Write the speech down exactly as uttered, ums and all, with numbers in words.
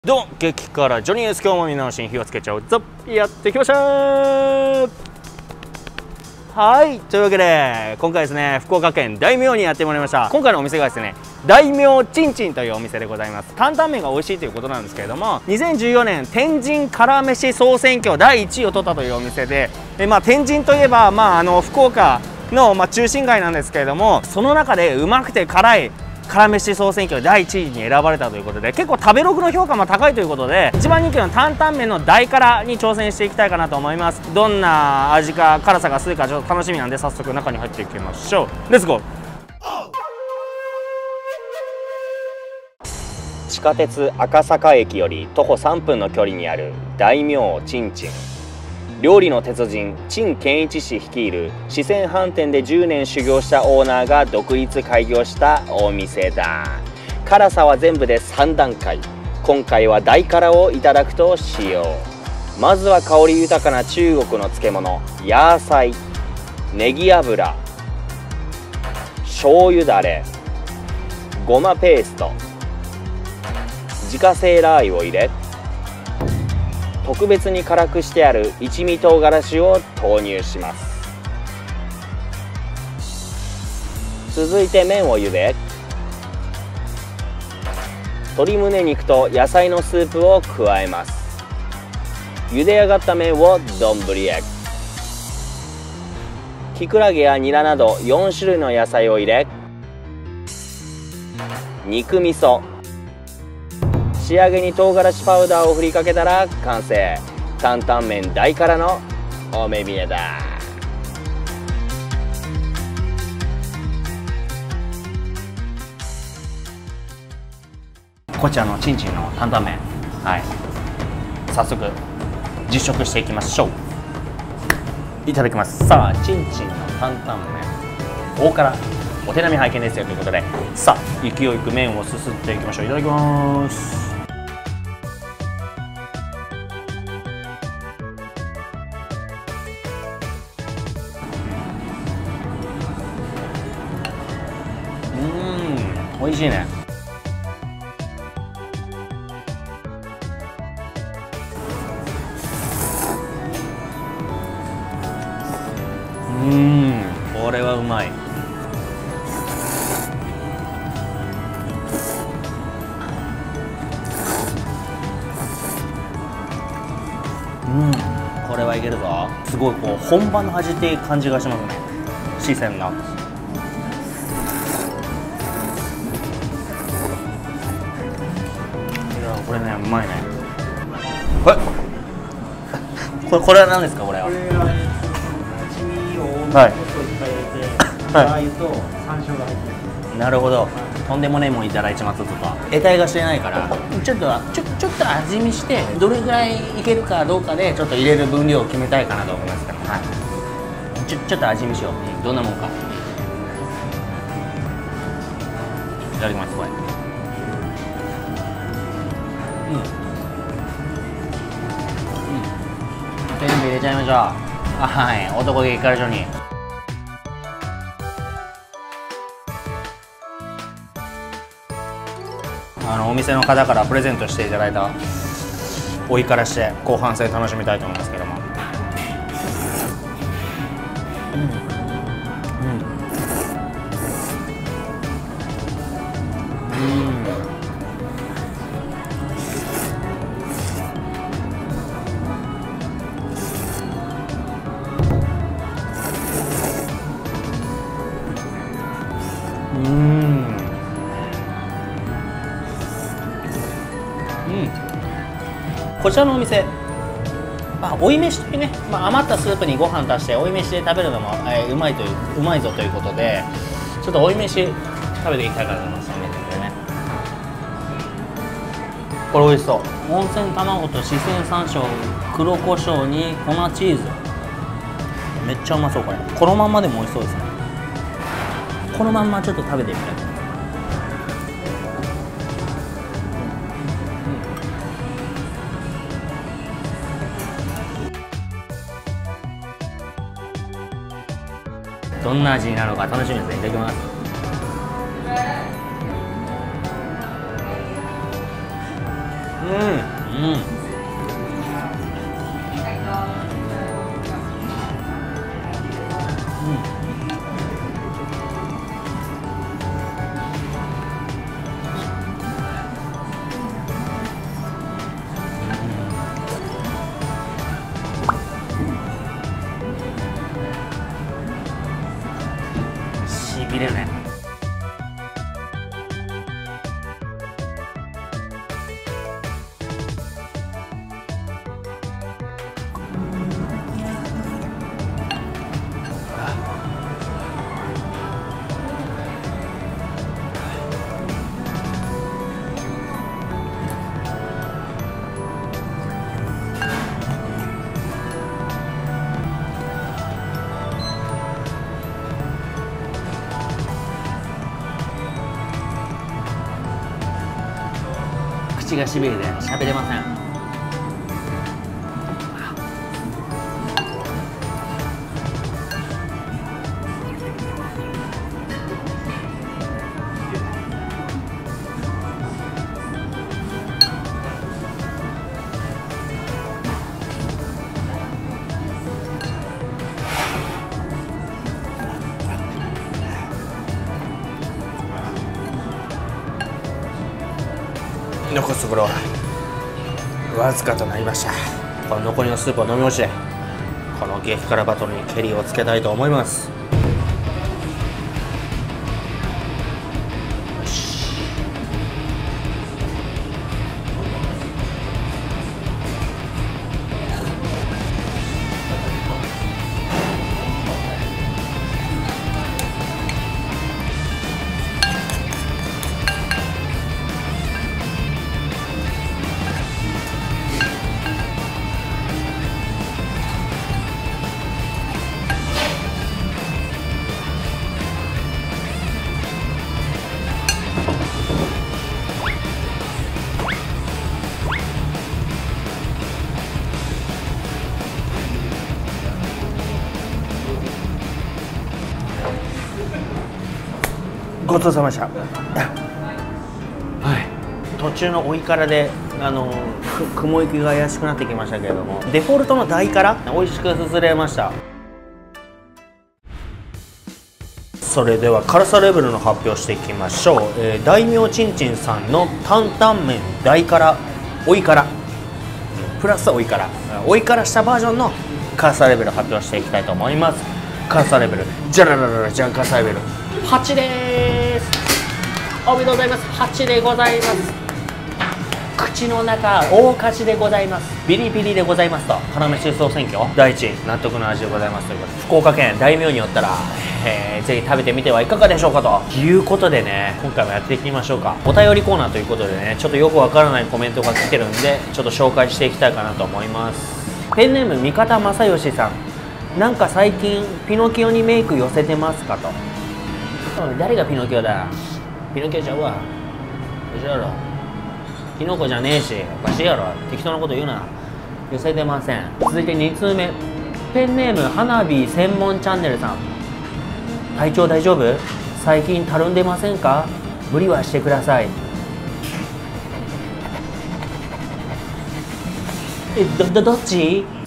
どうも激辛ジョニーです。今日もみんなの新火をつけちゃうぞ。やってきましたー。はい、というわけで今回ですね、福岡県大名にやってまいりました。今回のお店がですね、大名ちんちんというお店でございます。担々麺が美味しいということなんですけれども、にせんじゅうよねん天神辛飯総選挙だいいちいを取ったというお店で、えまあ天神といえばまああの福岡のまあ中心街なんですけれども、その中でうまくて辛い辛飯総選挙だいいちいに選ばれたということで、結構食べログの評価も高いということで、一番人気の担々麺の大辛に挑戦していきたいかなと思います。どんな味か辛さがするかちょっと楽しみなんで、早速中に入っていきましょう。レッツゴー。地下鉄赤坂駅より徒歩さんぷんの距離にある大名ちんちん。料理の鉄人陳健一氏率いる四川飯店でじゅうねん修行したオーナーが独立開業したお店だ。辛さは全部でさんだんかい。今回は大辛をいただくとしよう。まずは香り豊かな中国の漬物ヤーサイ、ネギ油、醤油だれ、ごまペースト、自家製ラー油を入れ、特別に辛くしてある一味唐辛子を投入します。続いて麺を茹で、鶏胸肉と野菜のスープを加えます。茹で上がった麺を丼へ。きくらげやニラなどよんしゅるいの野菜を入れ、肉味噌、仕上げに唐辛子パウダーを振りかけたら完成。担々麺大辛のお目見えだ。こちらのちんちんの担々麺、はい、早速実食していきましょう。いただきます。さあ、ちんちんの担々麺大辛お手並み拝見ですよということで、さあ勢いよく麺をすすっていきましょう。いただきます。美味しいね。うん、これはうまい。うん、これはいけるぞ。すごいこう本場の味っていう感じがしますね。四川の。これね、うまいね。これ、これ、これは何ですか、これは。これは、ね、刺身をもっといっぱい入れて、ラー油と山椒が入ってる。なるほど。とんでもねえもんいただいちまったとか。得体が知れないから、ちょっと、ちょ、ちょっと味見して、どれぐらいいけるかどうかで、ちょっと入れる分量を決めたいかなと思いますから。はい。ちょ、ちょっと味見しよう。どんなもんか。いただきます、これ。うん、うん、全部入れちゃいましょう。はい、男気からジョニー。あのお店の方からプレゼントしていただいた追いからして後半戦楽しみたいと思いますけども、うん、うん、うん。うん、うん、こちらのお店、まあ、追い飯というね、まあ、余ったスープにご飯足して追い飯で食べるのも、えー、うまいといううまいぞということで、ちょっと追い飯食べていきたいかなと思いますね。これ美味しそう。温泉卵と四川山椒、黒胡椒に粉チーズ、めっちゃうまそう。これこのまんまでも美味しそうですね。このまんまちょっと食べてみたい。うん、どんな味になるのか楽しみですね。いただきます。ううん。しびれるね。口がしびれて喋れません。残すところわずかとなりました。この残りのスープを飲み干してこの激辛バトルにケリーをつけたいと思います。よし。ごちそうさまでした。はい、途中の追い辛であの雲行きが怪しくなってきましたけれども、デフォルトの大辛美味しくすすれました。それでは辛さレベルの発表していきましょう。えー、大名ちんちんさんの担々麺大辛追い辛プラス追い辛追い辛したバージョンの辛さレベルを発表していきたいと思います。辛さレベルじゃららららじゃん、辛さレベルはちでーす。おめでとうございます。はちでございます。口の中大勝ちでございます。ビリビリでございますと、要出走選挙第一納得の味でございますということで、福岡県大名によったら、えー、ぜひ食べてみてはいかがでしょうかということでね、今回もやっていきましょうか。お便りコーナーということでね、ちょっとよくわからないコメントが来てるんで、ちょっと紹介していきたいかなと思います。ペンネーム三方正義さん、なんか最近ピノキオにメイク寄せてますかと。誰がピノキオだ。ピノキオちゃうわ。嘘やろ。キノコじゃねえし、おかしいやろ。適当なこと言うな。寄せてません。続いてに通目、ペンネーム花火専門チャンネルさん、体調大丈夫？最近たるんでませんか？無理はしてください。え、ど、ど、どっち？